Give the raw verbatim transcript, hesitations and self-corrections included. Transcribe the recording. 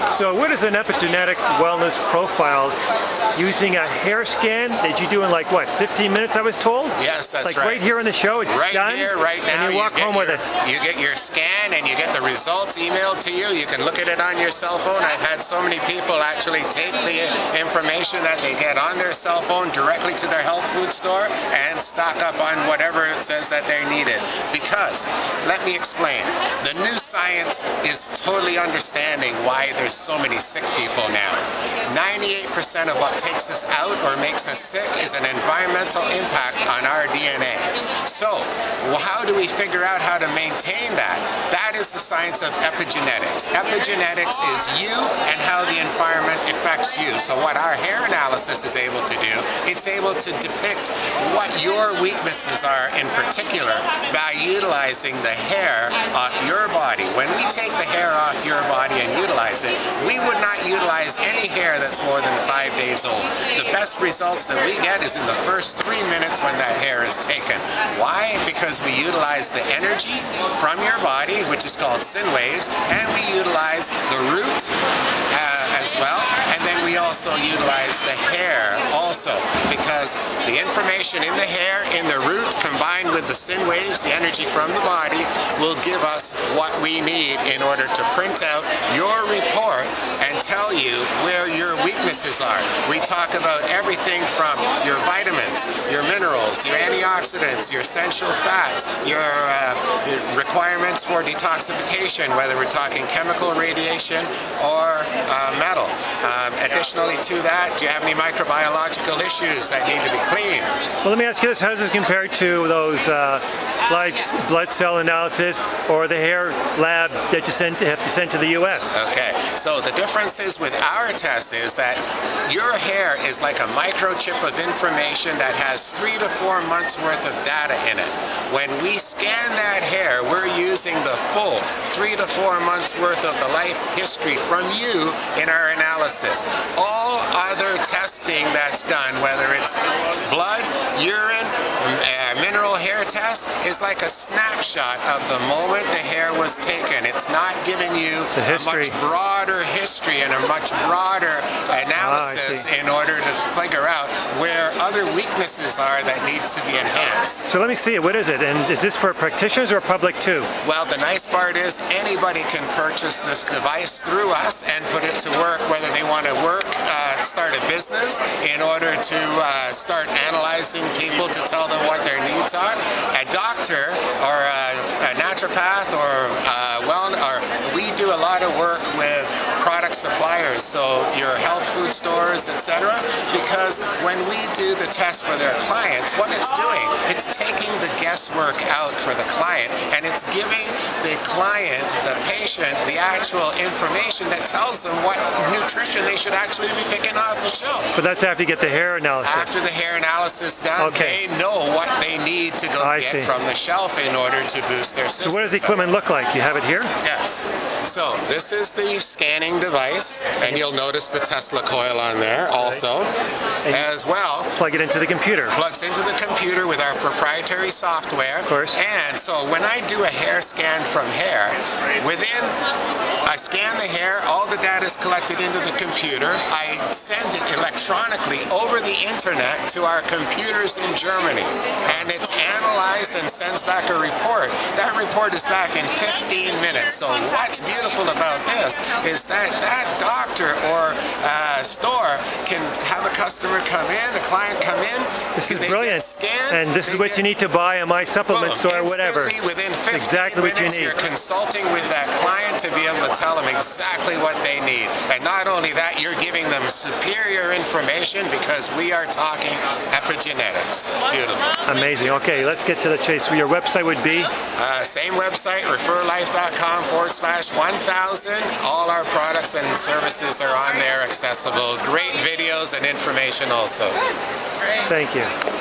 So what is an epigenetic wellness profile using a hair scan that you do in like what, fifteen minutes I was told? Yes, that's like right. right here on the show, it's right done? here, right now. And you walk you home your, with it. You get your scan and you get the results emailed to you. You can look at it on your cell phone. I've had so many people actually take the information that they get on their cell phone directly to their health food store and stock up on whatever it says that they needed. Because, let me explain, the new science is totally understanding why there's so many sick people now. ninety-eight percent of what takes us out or makes us sick is an environmental impact on our D N A. So, well, how do we figure out how to maintain that? That is the science of epigenetics. Epigenetics is you and how the environment affects you. So what our hair analysis is able to do, it's able to depict what your weaknesses are in particular by utilizing the hair off your body. When we take the hair off your body and utilize it, we would not utilize any hair that's more than five days old. The best results that we get is in the first three minutes when that hair is taken. Why? Because we utilize the energy from your body, which is called sin waves, and we utilize the root uh, as well, and then we also utilize the hair also, because the information in the hair, in the root, combined with the sin waves, the energy from the body, will give us what we need in order to print out your report and tell you where your weaknesses are. We talk about everything from your vitamins, your minerals, your antioxidants, your essential fats, your, uh, your requirements for detoxification, whether we're talking chemical radiation or uh, metal. Um, additionally to that, do you have any microbiological issues that need to be cleaned? Well, let me ask you this. How does it compare to those uh, blood, blood cell analysis or the hair lab that you send, have to send to the U S? Okay, so the difference is with our test is that your hair is like a microchip of information that has three to four months worth of data in it. When we scan that hair, we're using the full three to four months worth of the life history from you in our analysis. All other testing that's done, whether it's blood, urine, uh, mineral hair test, is like a snapshot of the moment the hair was taken. It's not giving you a much broader history and a much broader analysis ah, in order to figure out where other weaknesses are that needs to be enhanced. So let me see it. What is it? And is this for practitioners or public too? Well, the nice part is anybody can purchase this device through us and put it to work, whether they want to work, uh, start a business in order to uh, start analyzing people to tell them what their needs are. A doctor or a, a naturopath or uh, well, or we do a lot of work with product suppliers, so your health food stores, et cetera. Because when we do the test for their clients, what it's doing, it's taking the guesswork out for the client, and it's giving the client, the patient, the actual information that tells them what nutrition they should actually be picking off the shelf. But that's after you get the hair analysis. After the hair analysis done, okay. They know what they need to go I get see. from the shelf in order to boost their system. So what does the equipment look like? You have it here? Yes. So this is the scanning device, and you'll notice the Tesla coil on there also, and as well. Plug it into the computer. Plugs into the computer with our proprietary software. Of course. And so when I do a hair scan from hair, within, I scan the hair, all the data is collected into the computer. I send it electronically over the internet to our computers in Germany, and it's analyzed and sends back a report. That report is back in fifteen minutes. So what's beautiful about this is that that doctor or uh, store can have a customer come in, a client come in. This is they brilliant. Get scanned, and this is what get, you need to buy at my supplement boom, store or whatever. Within fifteen exactly minutes, what you need. You're consulting with that client to be able to tell them exactly what they need. And not only that, you're giving them superior information because we are talking epigenetics. Beautiful. Amazing. Okay, let's get to the chase. Your website would be? Uh, same website, referlife.com forward slash 1000. All our products and services are on there accessible. Great videos and information also. Thank you.